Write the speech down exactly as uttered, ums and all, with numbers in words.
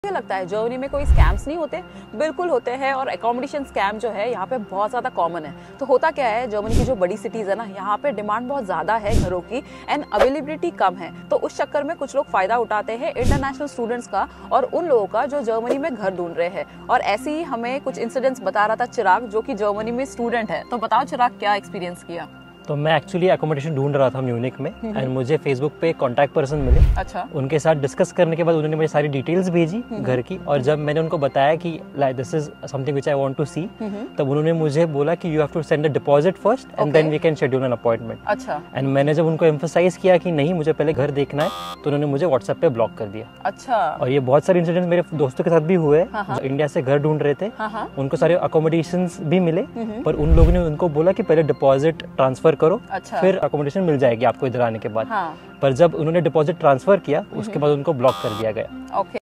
मुझे लगता है जर्मनी में कोई स्कैम्स नहीं होते? बिल्कुल होते हैं। और एकोमोडेशन स्कैम जो है यहाँ पे बहुत ज़्यादा कॉमन है। तो होता क्या है, जर्मनी की जो बड़ी सिटीज़ है ना, यहाँ पे डिमांड बहुत ज़्यादा है घरों की एंड अवेलेबिलिटी कम है। तो उस चक्कर में कुछ लोग फ़ायदा उठाते हैं इंटरनेशनल स्टूडेंट्स का और उन लोगों का जो जर्मनी में घर ढूंढ रहे हैं। और ऐसे ही हमें कुछ इंसिडेंट्स बता रहा था चिराग, जो कि जर्मनी में स्टूडेंट है। तो बताओ चिराग, क्या एक्सपीरियंस किया? तो मैं एक्चुअली एकोमोडेशन ढूंढ रहा था म्यूनिक में एंड मुझे फेसबुक पे कांटेक्ट पर्सन मिले। अच्छा। उनके साथ डिस्कस करने के बाद उन्होंने मुझे सारी डिटेल्स भेजी घर की, और जब मैंने उनको बताया कि like this is something which I want to see, तब उन्होंने मुझे बोला कि you have to send a deposit first and then we can schedule an appointment. अच्छा। एंड मैंने जब उनको एम्फसाइज किया कि नहीं, मुझे पहले घर देखना है, तो उन्होंने मुझे व्हाट्सएप पे ब्लॉक कर दिया। अच्छा। और ये बहुत सारे इंसिडेंट्स मेरे दोस्तों के साथ भी हुए, जो इंडिया से घर ढूंढ रहे थे। उनको सारे अकोमोडेशंस भी मिले, पर उन लोगों ने उनको बोला कि पहले डिपॉजिट ट्रांसफर करो, फिर अकोमोडेशन मिल जाएगी आपको इधर आने के बाद। हाँ। पर जब उन्होंने डिपॉजिट ट्रांसफर किया, उसके बाद उनको ब्लॉक कर दिया गया। ओके।